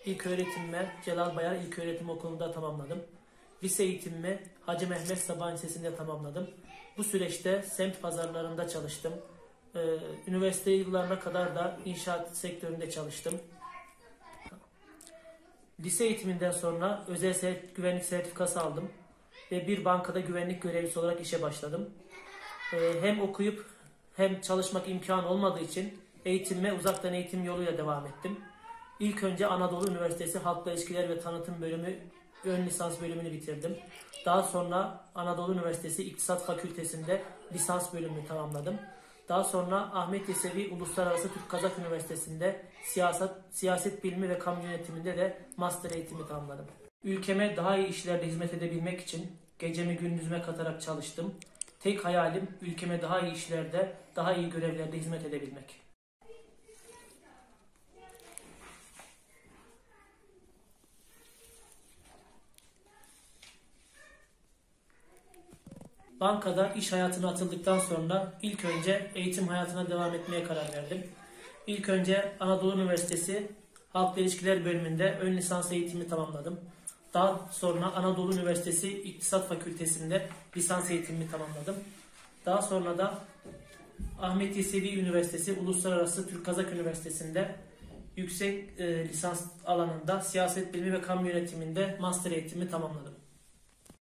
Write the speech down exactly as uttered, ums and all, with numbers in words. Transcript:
İlköğretimimi Celal Bayar İlköğretim Okulu'nda tamamladım. Lise eğitimimi Hacı Mehmet Sabah Lisesi'nde tamamladım. Bu süreçte semt pazarlarında çalıştım. Ee, üniversite yıllarına kadar da inşaat sektöründe çalıştım. Lise eğitiminden sonra özel güvenlik sertifikası aldım ve bir bankada güvenlik görevlisi olarak işe başladım. Ee, hem okuyup hem çalışmak imkanı olmadığı için eğitimime uzaktan eğitim yoluyla devam ettim. İlk önce Anadolu Üniversitesi Halkla İlişkiler ve Tanıtım Bölümü ön lisans bölümünü bitirdim. Daha sonra Anadolu Üniversitesi İktisat Fakültesi'nde lisans bölümünü tamamladım. Daha sonra Ahmet Yesevi Uluslararası Türk Kazak Üniversitesi'nde siyaset, siyaset bilimi ve kamu yönetiminde de master eğitimi tamamladım. Ülkeme daha iyi işlerde hizmet edebilmek için gecemi gündüzüme katarak çalıştım. Tek hayalim ülkeme daha iyi işlerde, daha iyi görevlerde hizmet edebilmek. Bankada iş hayatına atıldıktan sonra ilk önce eğitim hayatına devam etmeye karar verdim. İlk önce Anadolu Üniversitesi Halkla İlişkiler Bölümünde ön lisans eğitimi tamamladım. Daha sonra Anadolu Üniversitesi İktisat Fakültesi'nde lisans eğitimimi tamamladım. Daha sonra da Ahmet Yesevi Üniversitesi Uluslararası Türk Kazak Üniversitesi'nde yüksek e, lisans alanında siyaset bilimi ve kamu yönetiminde master eğitimimi tamamladım.